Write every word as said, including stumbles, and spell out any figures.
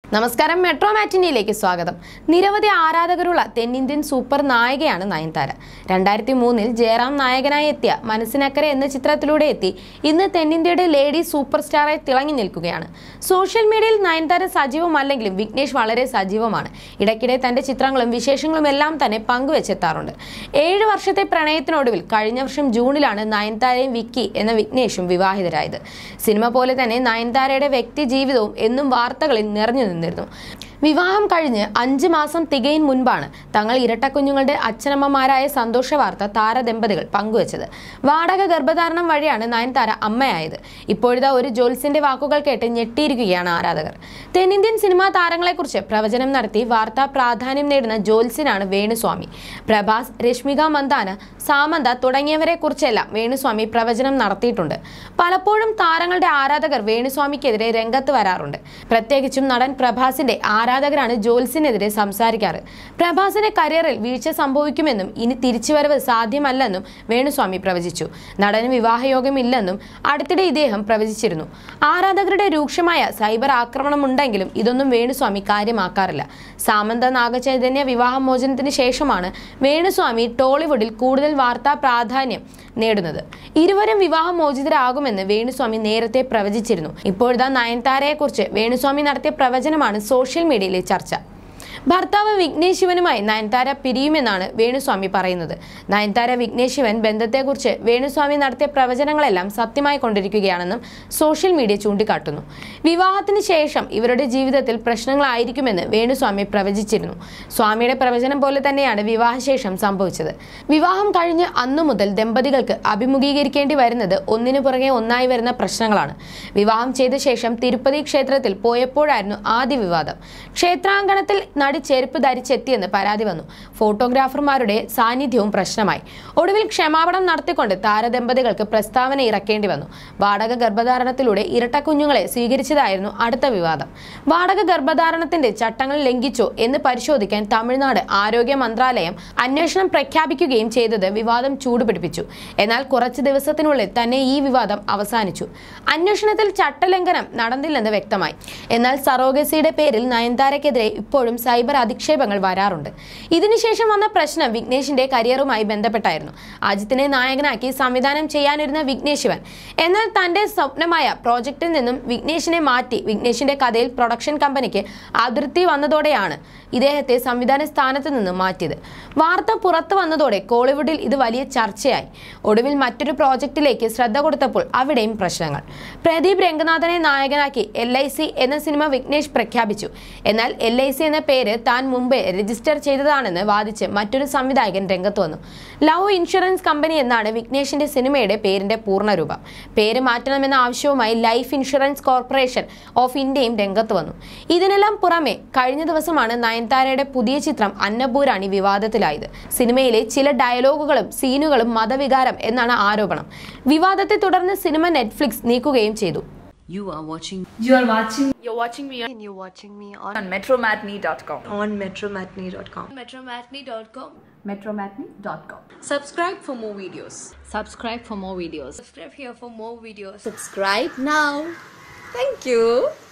നമസ്കാരം, മെട്രോ മാറ്റിനിയിലേക്ക് സ്വാഗതം. നിരവധി ആരാധകരുള്ള തെന്നിന്ത്യൻ സൂപ്പർ നായികയാണ് നയൻതാര. രണ്ടായിരത്തി മൂന്നിൽ ജയറാം നായകനായി എത്തിയ മനസ്സിനക്കരെ എന്ന ചിത്രത്തിലൂടെ എത്തി ഇന്ന് തെന്നിന്ത്യയുടെ ലേഡി സൂപ്പർ സ്റ്റാറായി തിളങ്ങി നിൽക്കുകയാണ്. സോഷ്യൽ മീഡിയയിൽ നയൻതാര സജീവമല്ലെങ്കിലും വിഘ്നേഷ് വളരെ സജീവമാണ്. ഇടയ്ക്കിടെ തന്റെ ചിത്രങ്ങളും വിശേഷങ്ങളും എല്ലാം തന്നെ പങ്കുവെച്ചെത്താറുണ്ട്. ഏഴ് വർഷത്തെ പ്രണയത്തിനൊടുവിൽ കഴിഞ്ഞ വർഷം ജൂണിലാണ് നയൻതാരയും വിക്കി എന്ന വിഘ്നേഷും വിവാഹിതരായത്. സിനിമ പോലെ തന്നെ നയൻതാരയുടെ വ്യക്തി ജീവിതവും എന്നും വാർത്തകളിൽ നിറഞ്ഞു നിന്നിരുന്നു. വിവാഹം കഴിഞ്ഞ് അഞ്ച് മാസം തികയും മുൻപാണ് തങ്ങൾ ഇരട്ടക്കുഞ്ഞുങ്ങളുടെ അച്ഛനമ്മമാരായ സന്തോഷ വാർത്ത താരദമ്പതികൾ പങ്കുവച്ചത്. വാടക ഗർഭധാരണം വഴിയാണ് നയൻതാര അമ്മയായത്. ഇപ്പോഴത്തെ ഒരു ജോത്സ്യന്റെ വാക്കുകൾ കേട്ട് ഞെട്ടിയിരിക്കുകയാണ് ആരാധകർ. തെന്നിന്ത്യൻ സിനിമാ താരങ്ങളെക്കുറിച്ച് പ്രവചനം നടത്തി വാർത്താ പ്രാധാന്യം നേടുന്ന ജോത്സ്യനാണ് വേണുസ്വാമി. പ്രഭാസ്, രശ്മിക മന്ദാന, സാമന്ത തുടങ്ങിയവരെ കുറിച്ചെല്ലാം വേണുസ്വാമി പ്രവചനം നടത്തിയിട്ടുണ്ട്. പലപ്പോഴും താരങ്ങളുടെ ആരാധകർ വേണുസ്വാമിക്കെതിരെ രംഗത്ത് വരാറുണ്ട്. പ്രത്യേകിച്ചും നടൻ പ്രഭാസിന്റെ ആരാധകരാണ് ജോത്സ്യനെതിരെ സംസാരിക്കാറ്. പ്രഭാസിന്റെ കരിയറിൽ വീഴ്ച സംഭവിക്കുമെന്നും ഇനി തിരിച്ചുവരവ് സാധ്യമല്ലെന്നും വേണുസ്വാമി പ്രവചിച്ചു. നടന് വിവാഹയോഗമില്ലെന്നും അടുത്തിടെ ഇദ്ദേഹം പ്രവചിച്ചിരുന്നു. ആരാധകരുടെ രൂക്ഷമായ സൈബർ ആക്രമണം ഉണ്ടെങ്കിലും ഇതൊന്നും വേണുസ്വാമി കാര്യമാക്കാറില്ല. സാമന്ത നാഗചൈതന്യ വിവാഹമോചനത്തിന് ശേഷമാണ് വേണുസ്വാമി ടോളിവുഡിൽ കൂടുതൽ വാർത്താ പ്രാധാന്യം നേടുന്നത്. ഇരുവരും വിവാഹമോചിതരാകുമെന്ന് വേണുസ്വാമി നേരത്തെ പ്രവചിച്ചിരുന്നു. ഇപ്പോഴത്തെ നയൻതാരയെക്കുറിച്ച് വേണുസ്വാമി നടത്തിയ പ്രവചനമാണ് സോഷ്യൽ മീഡിയയിലെ ചർച്ച. ഭർത്താവ് വിഘ്നേഷ് ശിവനുമായി നയൻതാര പിരിയുമെന്നാണ് വേണുസ്വാമി പറയുന്നത്. നയൻതാര വിഘ്നേഷ് ശിവൻ ബന്ധത്തെക്കുറിച്ച് വേണുസ്വാമി നടത്തിയ പ്രവചനങ്ങളെല്ലാം സത്യമായി കൊണ്ടിരിക്കുകയാണെന്നും സോഷ്യൽ മീഡിയ ചൂണ്ടിക്കാട്ടുന്നു. വിവാഹത്തിന് ശേഷം ഇവരുടെ ജീവിതത്തിൽ പ്രശ്നങ്ങളായിരിക്കുമെന്ന് വേണുസ്വാമി പ്രവചിച്ചിരുന്നു. സ്വാമിയുടെ പ്രവചനം പോലെ തന്നെയാണ് വിവാഹശേഷം സംഭവിച്ചത്. വിവാഹം കഴിഞ്ഞ് അന്നു മുതൽ ദമ്പതികൾക്ക് അഭിമുഖീകരിക്കേണ്ടി വരുന്നത് ഒന്നിനു പുറകെ ഒന്നായി വരുന്ന പ്രശ്നങ്ങളാണ്. വിവാഹം ചെയ്ത ശേഷം തിരുപ്പതി ക്ഷേത്രത്തിൽ പോയപ്പോഴായിരുന്നു ആദ്യ വിവാദം. ക്ഷേത്രാങ്കണത്തിൽ നടി ചെരുപ്പ് ധരിച്ചെത്തിയെന്ന് പരാതി വന്നു. ഫോട്ടോഗ്രാഫർമാരുടെ സാന്നിധ്യവും പ്രശ്നമായി. ഒടുവിൽ ക്ഷമാപണം നടത്തിക്കൊണ്ട് താരദമ്പതികൾക്ക് പ്രസ്താവന ഇറക്കേണ്ടി വന്നു. വാടക ഗർഭധാരണത്തിലൂടെ ഇരട്ടക്കുഞ്ഞുങ്ങളെ സ്വീകരിച്ചതായിരുന്നു അടുത്ത വിവാദം. വാടക ഗർഭധാരണത്തിന്റെ ചട്ടങ്ങൾ ലംഘിച്ചോ എന്ന് പരിശോധിക്കാൻ തമിഴ്നാട് ആരോഗ്യ മന്ത്രാലയം അന്വേഷണം പ്രഖ്യാപിക്കുകയും ചെയ്തത് വിവാദം ചൂടുപിടിപ്പിച്ചു. എന്നാൽ കുറച്ച് ദിവസത്തിനുള്ളിൽ തന്നെ ഈ വിവാദം അവസാനിച്ചു. അന്വേഷണത്തിൽ ചട്ടലംഘനം നടന്നില്ലെന്ന് വ്യക്തമായി. എന്നാൽ സറോഗസിയുടെ പേരിൽ നയൻതാരയ്ക്കെതിരെ ഇപ്പോഴും സൈബർ അധിക്ഷേപങ്ങൾ വരാറുണ്ട്. ഇതിനുശേഷം വന്ന പ്രശ്നം വിഘ്നേഷിന്റെ കരിയറുമായി ബന്ധപ്പെട്ടായിരുന്നു. അജിത്തിനെ നായകനാക്കി സംവിധാനം ചെയ്യാനിരുന്ന വിഘ്നേഷ് ശിവൻ എന്നാൽ തന്റെ സ്വപ്നമായ പ്രോജക്റ്റിൽ നിന്നും വിഘ്നേഷിനെ മാറ്റി വിഘ്നേഷിന്റെ കഥയിൽ പ്രൊഡക്ഷൻ കമ്പനിക്ക് അതിർത്തി വന്നതോടെയാണ് ഇദ്ദേഹത്തെ സംവിധാന സ്ഥാനത്ത് നിന്ന് മാറ്റിയത്. വാർത്ത പുറത്തു വന്നതോടെ കോളിവുഡിൽ ഇത് വലിയ ചർച്ചയായി. ഒടുവിൽ മറ്റൊരു പ്രോജക്റ്റിലേക്ക് ശ്രദ്ധ കൊടുത്തപ്പോൾ അവിടെയും പ്രശ്നങ്ങൾ. പ്രദീപ് രംഗനാഥനെ നായകനാക്കി എൽ ഐ സി എന്ന സിനിമ വിഘ്നേഷ് പ്രഖ്യാപിച്ചു. എന്നാൽ എൽ ഐ സി എന്ന പേര് താൻ മുമ്പേ രജിസ്റ്റർ ചെയ്തതാണെന്ന് വാദിച്ച് മറ്റൊരു സംവിധായകൻ രംഗത്ത് വന്നു. ലവ് ഇൻഷുറൻസ് കമ്പനി എന്നാണ് വിഘ്നേഷിന്റെ സിനിമയുടെ പേരിന്റെ പൂർണ്ണരൂപം. പേര് മാറ്റണമെന്ന ആവശ്യവുമായി ലൈഫ് ഇൻഷുറൻസ് കോർപ്പറേഷൻ ഓഫ് ഇന്ത്യയും രംഗത്ത് വന്നു. ഇതിനെല്ലാം പുറമെ കഴിഞ്ഞ ദിവസമാണ് നയൻതാരയുടെ പുതിയ ചിത്രം അന്നപൂരാണി വിവാദത്തിലായത്. സിനിമയിലെ ചില ഡയലോഗുകളും സീനുകളും മതവികാരം എന്നാണ് ആരോപണം. വിവാദത്തെ തുടർന്ന് സിനിമ നെറ്റ്ഫ്ലിക്സ് നീക്കുകയും ചെയ്തു. You are watching. You are watching. You're watching me. And you're watching me on, On metro matinee dot com. on metro matinee dot com. metro matinee dot com. metro matinee dot com. Subscribe for more videos. Subscribe for more videos. Subscribe here for more videos. Subscribe now. Thank you.